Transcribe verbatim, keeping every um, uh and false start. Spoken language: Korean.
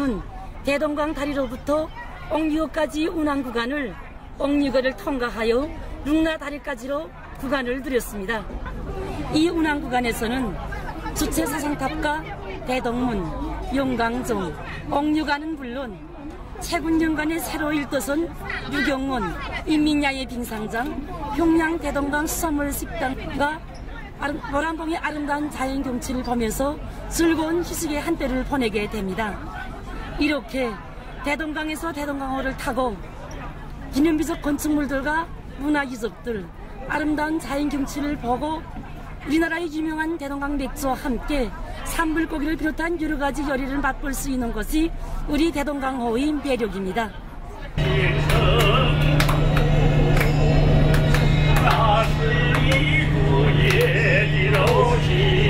운항구간은 대동강 다리로부터 옥류호까지 운항구간을 옥류거를 통과하여 룽나 다리까지로 구간을 들였습니다. 이 운항구간에서는 주체사상탑과 대동문, 용강정, 옥류관은 물론 채군연간의 새로 일도선 유경원, 인민야의 빙상장, 평양 대동강 수산물 식당과 모란봉의 아름다운 자연 경치를 보면서 즐거운 휴식의 한때를 보내게 됩니다. 이렇게 대동강에서 대동강호를 타고 기념비적 건축물들과 문화유적들, 아름다운 자연 경치를 보고 우리나라의 유명한 대동강 맥주와 함께 산불고기를 비롯한 여러 가지 요리를 맛볼 수 있는 것이 우리 대동강호의 매력입니다. 那是一股野的柔情。